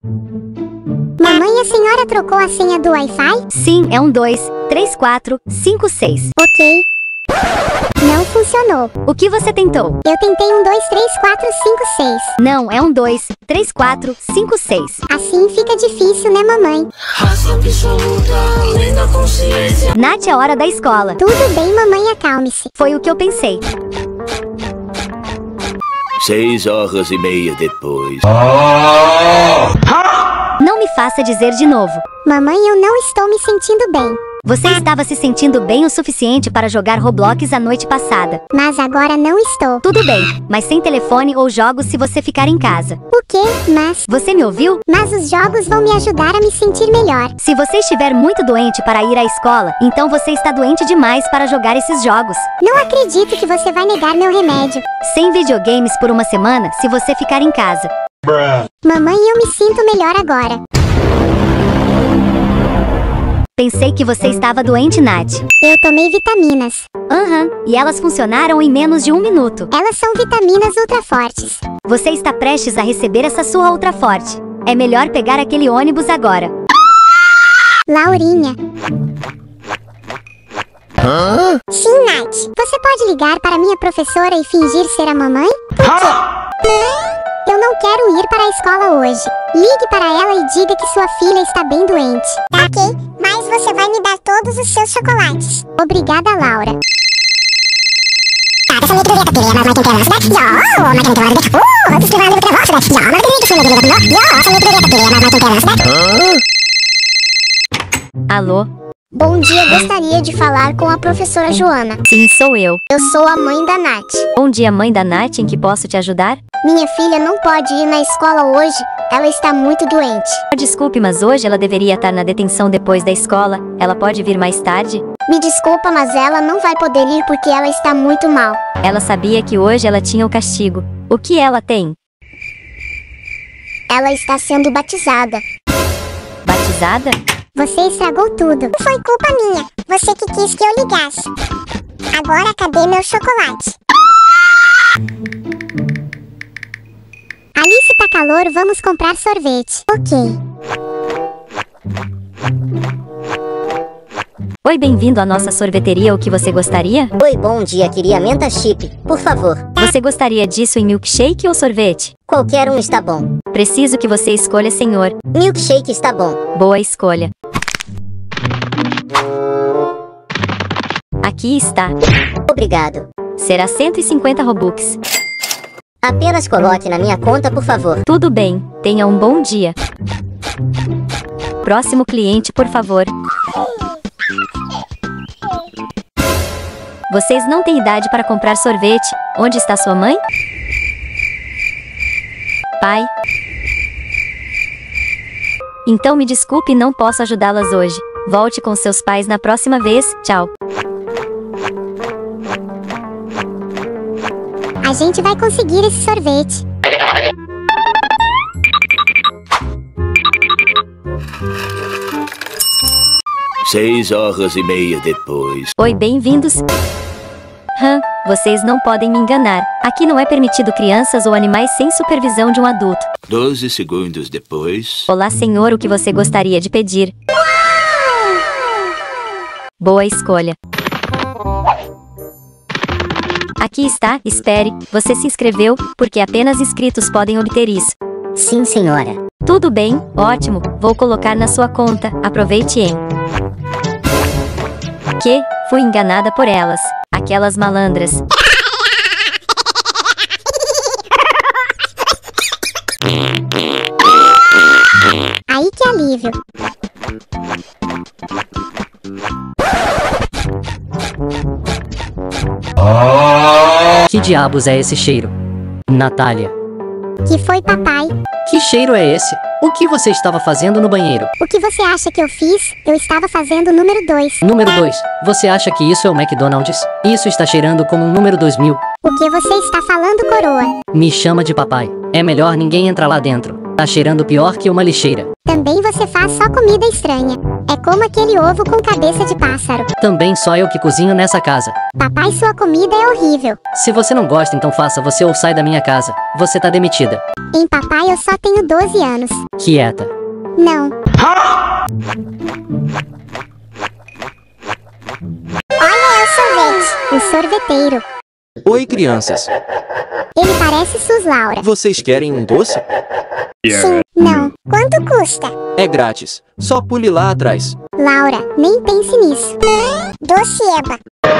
Mamãe, a senhora trocou a senha do Wi-Fi? Sim, é 123456. Ok. Não funcionou. O que você tentou? Eu tentei 123456. Não, é 123456. Assim fica difícil, né, mamãe? Raça absoluta, além da consciência. Nath, é hora da escola. Tudo bem, mamãe, acalme-se. Foi o que eu pensei. 6h30 depois. Não me faça dizer de novo. Mamãe, eu não estou me sentindo bem. Você estava se sentindo bem o suficiente para jogar Roblox a noite passada. Mas agora não estou. Tudo bem, mas sem telefone ou jogos se você ficar em casa. O quê? Você me ouviu? Mas os jogos vão me ajudar a me sentir melhor. Se você estiver muito doente para ir à escola, então você está doente demais para jogar esses jogos. Não acredito que você vai negar meu remédio. Sem videogames por uma semana, se você ficar em casa. Mamãe, eu me sinto melhor agora. Pensei que você estava doente, Nath. Eu tomei vitaminas. E elas funcionaram em menos de 1 minuto. Elas são vitaminas ultra fortes. Você está prestes a receber essa sua ultra forte. É melhor pegar aquele ônibus agora. Laurinha. Sim, Nath. Você pode ligar para minha professora e fingir ser a mamãe? Por quê? Eu não quero ir para a escola hoje. Ligue para ela e diga que sua filha está bem doente. Tá ok, mas você vai me dar todos os seus chocolates. Obrigada, Laura. Alô? Bom dia, gostaria de falar com a professora Joana. Sim, sou eu. Eu sou a mãe da Nath. Bom dia, mãe da Nath, em que posso te ajudar? Minha filha não pode ir na escola hoje. Ela está muito doente. Desculpe, mas hoje ela deveria estar na detenção depois da escola. Ela pode vir mais tarde? Me desculpa, mas ela não vai poder ir porque ela está muito mal. Ela sabia que hoje ela tinha o castigo. O que ela tem? Ela está sendo batizada. Batizada? Você estragou tudo. Foi culpa minha. Você que quis que eu ligasse. Agora cadê meu chocolate? Alice, tá calor, vamos comprar sorvete. Ok. Oi, bem-vindo à nossa sorveteria. O que você gostaria? Oi, bom dia, queria menta chip, por favor. Você gostaria disso em milkshake ou sorvete? Qualquer um está bom. Preciso que você escolha, senhor. Milkshake está bom. Boa escolha. Aqui está. Obrigado. Será 150 Robux. Apenas coloque na minha conta, por favor. Tudo bem. Tenha um bom dia. Próximo cliente, por favor. Vocês não têm idade para comprar sorvete. Onde está sua mãe? Pai? Então me desculpe, não posso ajudá-las hoje. Volte com seus pais na próxima vez. Tchau. A gente vai conseguir esse sorvete. Seis horas e meia depois. Oi, bem-vindos. Vocês não podem me enganar. Aqui não é permitido crianças ou animais sem supervisão de um adulto. 12 segundos depois. Olá, senhor, o que você gostaria de pedir? Boa escolha. Aqui está, espere. Você se inscreveu, porque apenas inscritos podem obter isso. Sim, senhora. Tudo bem, ótimo. Vou colocar na sua conta. Aproveite em... Que? Fui enganada por elas. Aquelas malandras. Aí que alívio. Que diabos é esse cheiro? Natália. Que foi, papai? Que cheiro é esse? O que você estava fazendo no banheiro? O que você acha que eu fiz? Eu estava fazendo o número 2. Número 2. Você acha que isso é o McDonald's? Isso está cheirando como um número 2000. O que você está falando, coroa? Me chama de papai. É melhor ninguém entrar lá dentro. Tá cheirando pior que uma lixeira. Também você faz só comida estranha. É como aquele ovo com cabeça de pássaro. Também só eu que cozinho nessa casa. Papai, sua comida é horrível. Se você não gosta, então faça você ou sai da minha casa. Você tá demitida. Em papai, eu só tenho 12 anos. Quieta. Não. Olha, é o sorvete. O sorveteiro. Oi, crianças. Ele parece Sus Laura. Vocês querem um doce? Sim. Não. Quanto custa? É grátis. Só pule lá atrás. Laura, nem pense nisso. Doce Eba.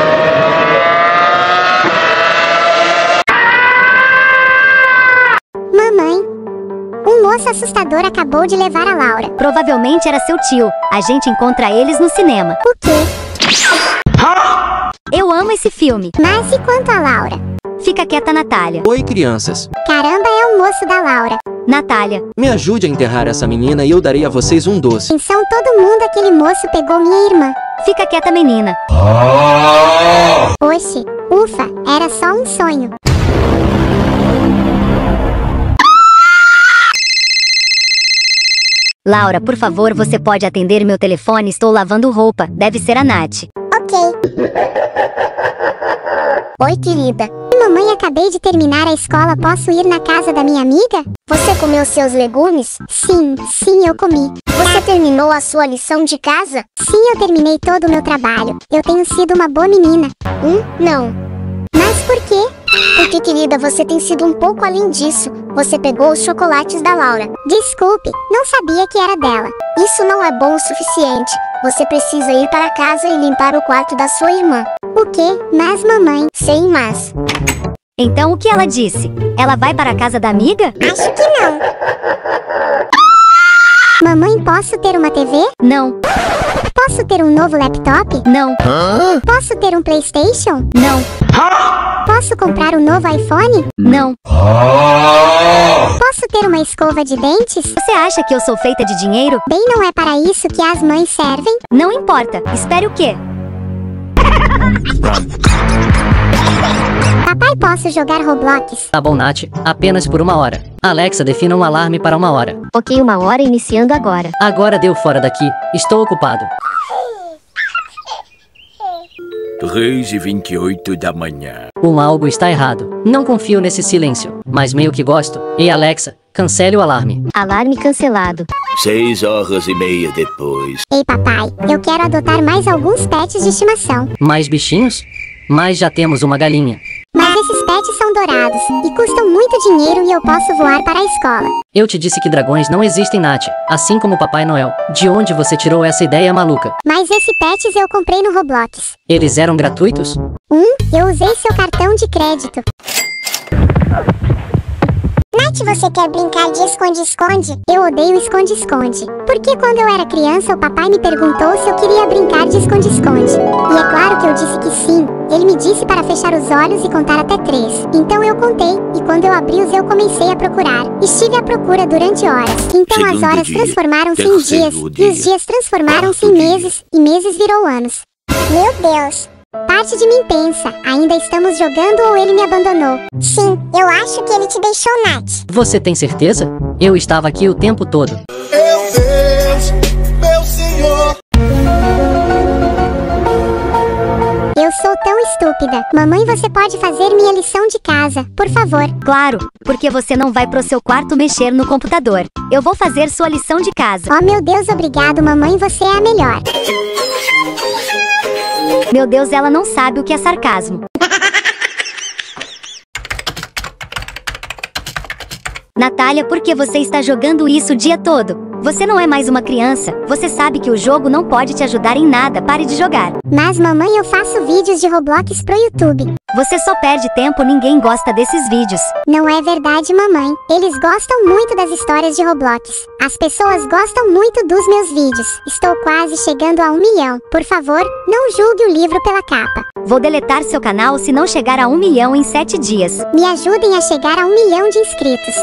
Mamãe, um moço assustador acabou de levar a Laura. Provavelmente era seu tio. A gente encontra eles no cinema. O quê? Eu amo esse filme. Mas e quanto a Laura? Fica quieta, Natália. Oi, crianças. Caramba, é o moço da Laura. Natália, Me ajude a enterrar essa menina e eu darei a vocês um doce. Atenção todo mundo, aquele moço pegou minha irmã. fica quieta, menina. Oxe, ufa, era só um sonho. Laura, por favor, você pode atender meu telefone? Estou lavando roupa. Deve ser a Nath. Ok. Oi, querida. Mamãe, acabei de terminar a escola. Posso ir na casa da minha amiga? Você comeu seus legumes? Sim, eu comi. Você terminou a sua lição de casa? Sim, eu terminei todo o meu trabalho. Eu tenho sido uma boa menina. Não. Mas por quê? Porque, querida, você tem sido um pouco além disso. Você pegou os chocolates da Laura. Desculpe, não sabia que era dela. Isso não é bom o suficiente. Você precisa ir para casa e limpar o quarto da sua irmã. O quê? Mas, mamãe... Sem mas. Então o que ela disse? Ela vai para a casa da amiga? Acho que não. Mamãe, posso ter uma TV? Não, Posso ter um novo laptop? não, Posso ter um PlayStation? não, Posso comprar um novo iPhone? não. Posso ter uma escova de dentes? Você acha que eu sou feita de dinheiro? Bem, não é para isso que as mães servem. Não importa. Espere o quê? Papai, posso jogar Roblox? Tá bom, Nath. Apenas por 1 hora. Alexa, defina um alarme para 1 hora. Ok, 1 hora iniciando agora. Agora deu, fora daqui. Estou ocupado. 3h28 da manhã. Algo está errado. Não confio nesse silêncio, mas meio que gosto. Ei, Alexa, cancele o alarme. Alarme cancelado. 6h30 depois. Ei, papai, eu quero adotar mais alguns pets de estimação. Mais bichinhos? Mas já temos uma galinha. Mas esses pets são dourados e custam muito dinheiro e eu posso voar para a escola. Eu te disse que dragões não existem, Nath. Assim como Papai Noel. De onde você tirou essa ideia maluca? Mas esse pets eu comprei no Roblox. Eles eram gratuitos? Eu usei seu cartão de crédito. Nath, você quer brincar de esconde-esconde? Eu odeio esconde-esconde. Porque quando eu era criança, o papai me perguntou se eu queria brincar de esconde-esconde. E é claro que eu disse que sim. Ele me disse para fechar os olhos e contar até 3. Então eu contei, e quando eu abri-os eu comecei a procurar. Estive à procura durante horas. Então as Segundo horas dia, transformaram-se em terceiro dias, e dia, os dias transformaram-se em quarto dia. meses, e meses virou anos. Meu Deus! Parte de mim pensa, ainda estamos jogando ou ele me abandonou? Sim, eu acho que ele te deixou, Nath. Você tem certeza? Eu estava aqui o tempo todo. Meu Deus, meu Senhor. Eu sou tão estúpida. Mamãe, você pode fazer minha lição de casa, por favor. Claro, porque você não vai pro seu quarto mexer no computador. Eu vou fazer sua lição de casa. Oh, meu Deus, obrigado, mamãe, você é a melhor. Meu Deus, ela não sabe o que é sarcasmo. Natália, por que você está jogando isso o dia todo? Você não é mais uma criança. Você sabe que o jogo não pode te ajudar em nada. Pare de jogar. Mas, mamãe, eu faço vídeos de Roblox pro YouTube. Você só perde tempo, ninguém gosta desses vídeos. Não é verdade, mamãe. Eles gostam muito das histórias de Roblox. As pessoas gostam muito dos meus vídeos. Estou quase chegando a 1 milhão. Por favor, não julgue o livro pela capa. Vou deletar seu canal se não chegar a 1 milhão em 7 dias. Me ajudem a chegar a 1 milhão de inscritos.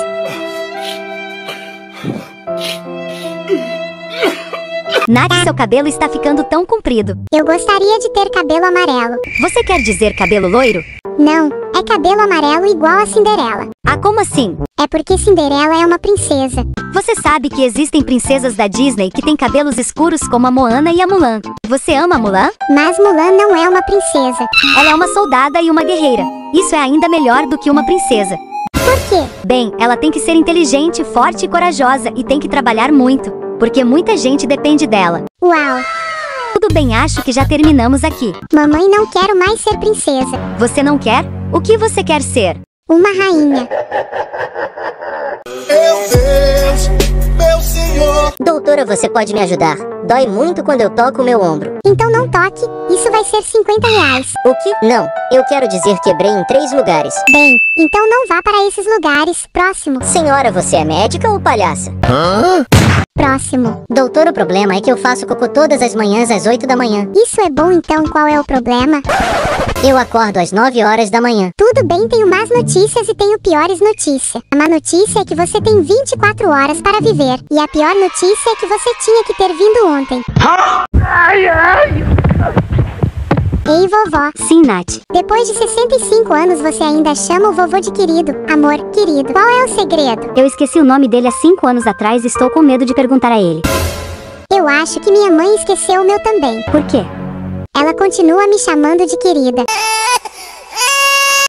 Nath, seu cabelo está ficando tão comprido. Eu gostaria de ter cabelo amarelo. Você quer dizer cabelo loiro? Não, é cabelo amarelo igual a Cinderela. Ah, como assim? É porque Cinderela é uma princesa. Você sabe que existem princesas da Disney que têm cabelos escuros como a Moana e a Mulan. Você ama a Mulan? Mas Mulan não é uma princesa. Ela é uma soldada e uma guerreira. Isso é ainda melhor do que uma princesa. Por quê? Bem, ela tem que ser inteligente, forte e corajosa e tem que trabalhar muito, porque muita gente depende dela. Uau! Tudo bem, acho que já terminamos aqui. Mamãe, não quero mais ser princesa. Você não quer? O que você quer ser? Uma rainha. Meu Deus, meu Senhor. Doutora, você pode me ajudar? Dói muito quando eu toco o meu ombro. Então não toque, isso vai ser R$50. O que? Não, eu quero dizer quebrei em 3 lugares. Bem, então não vá para esses lugares. Próximo. Senhora, você é médica ou palhaça? Próximo. Doutor, o problema é que eu faço cocô todas as manhãs às 8 da manhã. Isso é bom, então qual é o problema? Eu acordo às 9 horas da manhã. Tudo bem, tenho más notícias e tenho piores notícias. A má notícia é que você tem 24 horas para viver. E a pior notícia é que você tinha que ter vindo ontem. Ei, vovó. Sim, Nath. Depois de 65 anos, você ainda chama o vovô de querido. Amor, querido, qual é o segredo? Eu esqueci o nome dele há 5 anos atrás e estou com medo de perguntar a ele. Eu acho que minha mãe esqueceu o meu também. Por quê? Ela continua me chamando de querida.